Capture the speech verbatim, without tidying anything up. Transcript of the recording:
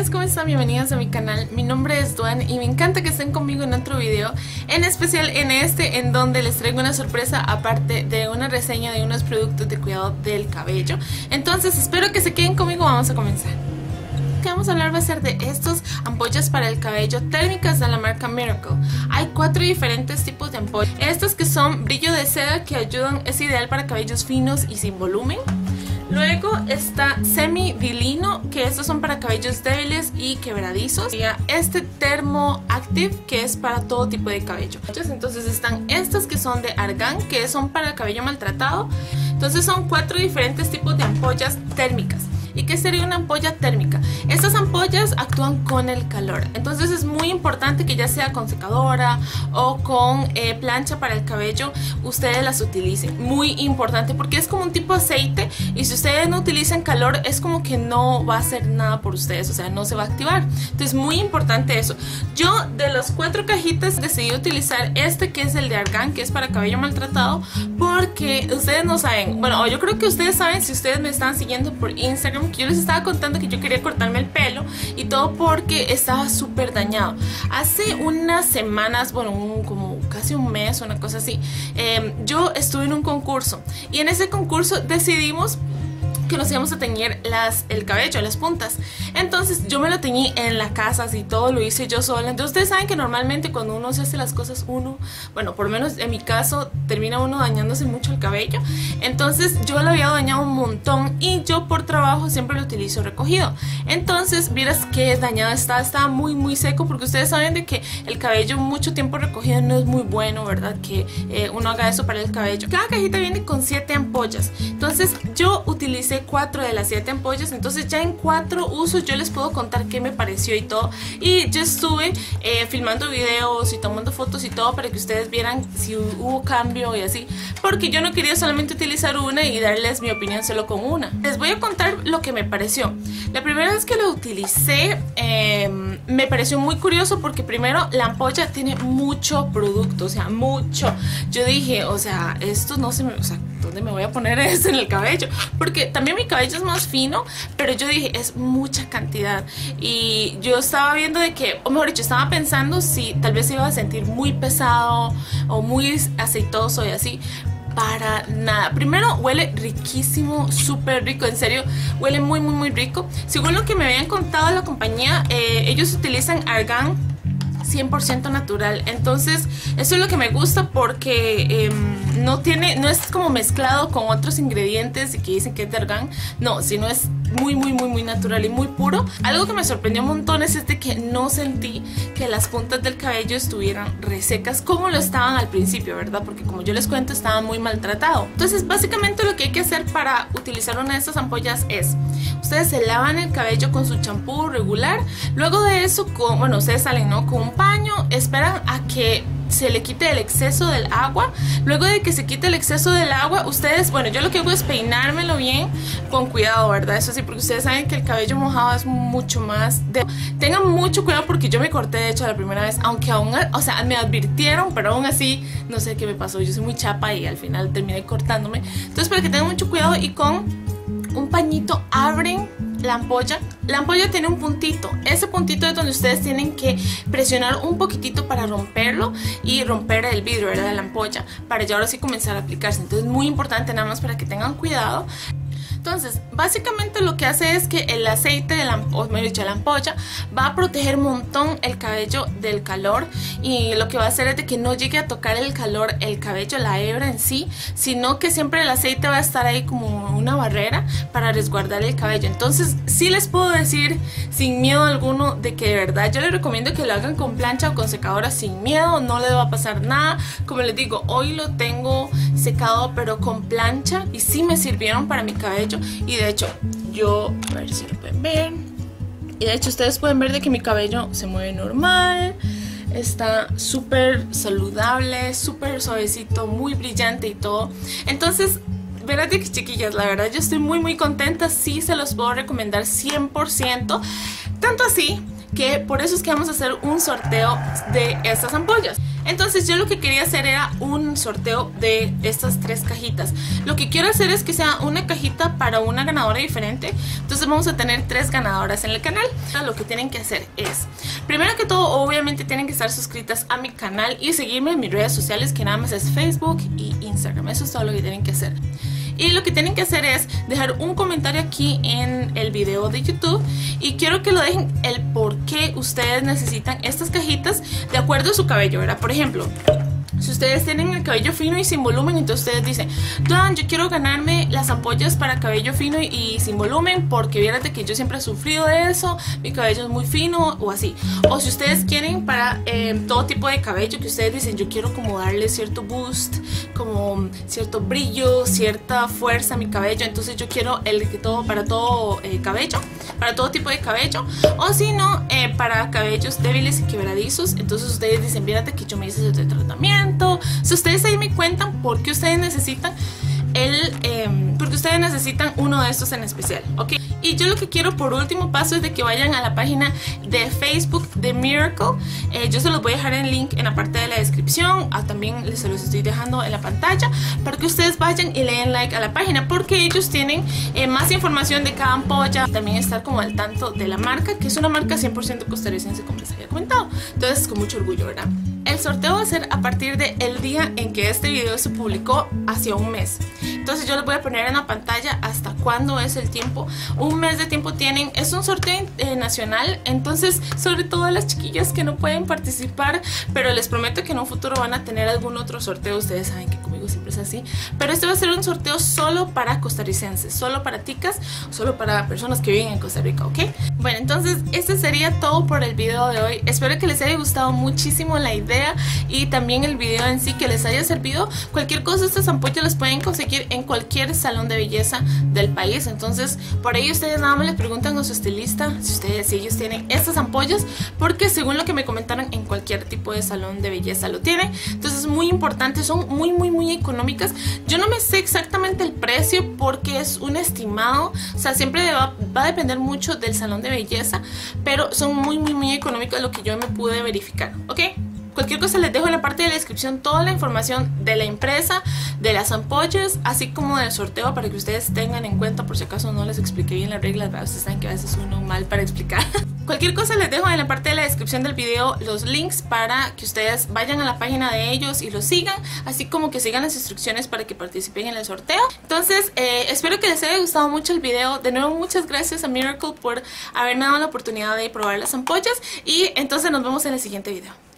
chicas, ¿cómo están? Bienvenidas a mi canal. Mi nombre es Duan y me encanta que estén conmigo en otro video, en especial en este, en donde les traigo una sorpresa aparte de una reseña de unos productos de cuidado del cabello. Entonces espero que se queden conmigo, vamos a comenzar. Lo que vamos a hablar va a ser de estos ampollas para el cabello térmicas de la marca Miracle. Hay cuatro diferentes tipos de ampollas. Estas que son brillo de seda, que ayudan, es ideal para cabellos finos y sin volumen. Luego está Semi Vilino, que estos son para cabellos débiles y quebradizos. Y este Thermo Active, que es para todo tipo de cabello. Entonces están estas que son de argán, que son para el cabello maltratado. Entonces son cuatro diferentes tipos de ampollas térmicas. ¿Y qué sería una ampolla térmica? Estas ampollas actúan con el calor, entonces es muy importante que ya sea con secadora o con eh, plancha para el cabello, ustedes las utilicen. Muy importante porque es como un tipo de aceite y si ustedes no utilizan calor es como que no va a hacer nada por ustedes, o sea, no se va a activar. Entonces muy importante eso. Yo de las cuatro cajitas decidí utilizar este que es el de argán, que es para cabello maltratado, porque ustedes no saben, bueno, yo creo que ustedes saben si ustedes me están siguiendo por Instagram, que yo les estaba contando que yo quería cortarme el pelo y todo porque estaba súper dañado. Hace unas semanas, bueno, un, como casi un mes, una cosa así, eh, yo estuve en un concurso y en ese concurso decidimos que nos íbamos a teñir las, el cabello, las puntas. Entonces yo me lo teñí en la casa, así todo lo hice yo sola. Entonces ustedes saben que normalmente cuando uno se hace las cosas uno, bueno, por lo menos en mi caso, termina uno dañándose mucho el cabello. Entonces yo lo había dañado un montón y yo por trabajo siempre lo utilizo recogido. Entonces vieras que dañado está, está muy muy seco, porque ustedes saben de que el cabello mucho tiempo recogido no es muy bueno, ¿verdad? Que eh, uno haga eso para el cabello. Cada cajita viene con siete ampollas. Entonces yo utilicé cuatro de las siete ampollas, entonces ya en cuatro usos yo les puedo contar qué me pareció y todo. Y yo estuve eh, filmando videos y tomando fotos y todo para que ustedes vieran si hubo cambio y así, porque yo no quería solamente utilizar una y darles mi opinión solo con una. Les voy a contar lo que me pareció. La primera vez que lo utilicé eh, me pareció muy curioso porque primero la ampolla tiene mucho producto, o sea, mucho. Yo dije, o sea, esto no se me... O sea, ¿dónde me voy a poner esto en el cabello? Porque también mi cabello es más fino, pero yo dije, es mucha cantidad. Y yo estaba viendo de que, o mejor dicho, estaba pensando si tal vez se iba a sentir muy pesado o muy aceitoso y así. Para nada. Primero huele riquísimo, súper rico, en serio, huele muy muy muy rico. Según lo que me habían contado la compañía, eh, ellos utilizan argán cien por ciento natural, entonces eso es lo que me gusta porque eh, no tiene, no es como mezclado con otros ingredientes y que dicen que es de argán, no, sino es muy muy muy muy natural y muy puro. Algo que me sorprendió un montón es este, que no sentí que las puntas del cabello estuvieran resecas como lo estaban al principio, ¿verdad? Porque como yo les cuento, estaba muy maltratado. Entonces básicamente lo que hay que hacer para utilizar una de estas ampollas es, ustedes se lavan el cabello con su champú regular, luego de eso, con, bueno, ustedes salen, ¿no?, con un paño, esperan a que se le quite el exceso del agua. Luego de que se quite el exceso del agua, ustedes, bueno, yo lo que hago es peinármelo bien con cuidado, ¿verdad? Eso sí, porque ustedes saben que el cabello mojado es mucho más de... Tengan mucho cuidado porque yo me corté, de hecho, la primera vez, aunque aún, o sea, me advirtieron, pero aún así, no sé qué me pasó, yo soy muy chapa y al final terminé cortándome. Entonces, para que tengan mucho cuidado y con un pañito abren la ampolla. La ampolla tiene un puntito, ese puntito es donde ustedes tienen que presionar un poquitito para romperlo y romper el vidrio, ¿verdad?, de la ampolla, para ya ahora sí comenzar a aplicarse. Entonces muy importante, nada más para que tengan cuidado. Entonces, básicamente lo que hace es que el aceite de la, o mejor dicho, la ampolla va a proteger un montón el cabello del calor, y lo que va a hacer es de que no llegue a tocar el calor el cabello, la hebra en sí, sino que siempre el aceite va a estar ahí como una barrera para resguardar el cabello. Entonces, sí les puedo decir sin miedo alguno de que de verdad yo les recomiendo que lo hagan con plancha o con secadora sin miedo, no les va a pasar nada. Como les digo, hoy lo tengo secado pero con plancha y sí me sirvieron para mi cabello. Y de hecho, yo, a ver si lo pueden ver, y de hecho ustedes pueden ver de que mi cabello se mueve normal, está súper saludable, súper suavecito, muy brillante y todo. Entonces, verás de que, chiquillas, la verdad yo estoy muy muy contenta, sí se los puedo recomendar cien por ciento. Tanto así que por eso es que vamos a hacer un sorteo de estas ampollas. Entonces yo lo que quería hacer era un sorteo de estas tres cajitas. Lo que quiero hacer es que sea una cajita para una ganadora diferente. Entonces vamos a tener tres ganadoras en el canal. Lo que tienen que hacer es, primero que todo, obviamente tienen que estar suscritas a mi canal y seguirme en mis redes sociales, que nada más es Facebook y Instagram. Eso es todo lo que tienen que hacer. Y lo que tienen que hacer es dejar un comentario aquí en el video de YouTube, y quiero que lo dejen el por qué ustedes necesitan estas cajitas de acuerdo a su cabello, ¿verdad? Por ejemplo, si ustedes tienen el cabello fino y sin volumen, entonces ustedes dicen, Duan, yo quiero ganarme las ampollas para cabello fino y, y sin volumen, porque fíjate que yo siempre he sufrido de eso, mi cabello es muy fino, o así. O si ustedes quieren para eh, todo tipo de cabello, que ustedes dicen, yo quiero como darle cierto boost, como cierto brillo, cierta fuerza a mi cabello, entonces yo quiero el que todo para todo eh, cabello, para todo tipo de cabello. O si no, eh, para cabellos débiles y quebradizos, entonces ustedes dicen, fíjate que yo me hice este tratamiento. Si ustedes ahí me cuentan por qué ustedes necesitan el, eh, porque ustedes necesitan uno de estos en especial, ¿ok? Y yo lo que quiero por último paso es de que vayan a la página de Facebook de Miracle. eh, Yo se los voy a dejar el link en la parte de la descripción, ah, también se los estoy dejando en la pantalla, para que ustedes vayan y le den like a la página, porque ellos tienen eh, más información de cada ampolla, también estar como al tanto de la marca, que es una marca cien por ciento costarricense, como les había comentado. Entonces con mucho orgullo, ¿verdad? El sorteo va a ser a partir del día en que este video se publicó, hacia un mes. Entonces yo les voy a poner en la pantalla hasta cuándo es el tiempo. Un mes de tiempo tienen. Es un sorteo eh, nacional, entonces sobre todo a las chiquillas que no pueden participar, pero les prometo que en un futuro van a tener algún otro sorteo. Ustedes saben que conmigo siempre es así, pero este va a ser un sorteo solo para costarricenses, solo para ticas, solo para personas que viven en Costa Rica, ¿ok? Bueno, entonces este sería todo por el video de hoy. Espero que les haya gustado muchísimo la idea y también el video en sí, que les haya servido. Cualquier cosa, estas ampollas las pueden conseguir en cualquier salón de belleza del país. Entonces por ahí ustedes nada más le preguntan a su estilista si ustedes, si ellos tienen estas ampollas, porque según lo que me comentaron, en cualquier tipo de salón de belleza lo tienen. Entonces es muy importante, son muy muy muy económicas. Yo no me sé exactamente el precio porque es un estimado, o sea, siempre va, va a depender mucho del salón de belleza, pero son muy muy muy económicas, lo que yo me pude verificar, ¿ok? Cualquier cosa les dejo en la parte de la descripción toda la información de la empresa, de las ampollas, así como del sorteo, para que ustedes tengan en cuenta por si acaso no les expliqué bien las reglas, ¿verdad? Ustedes saben que a veces uno mal para explicar. Cualquier cosa les dejo en la parte de la descripción del video los links para que ustedes vayan a la página de ellos y los sigan, así como que sigan las instrucciones para que participen en el sorteo. Entonces eh, espero que les haya gustado mucho el video. De nuevo, muchas gracias a Miracle por haberme dado la oportunidad de probar las ampollas, y entonces nos vemos en el siguiente video.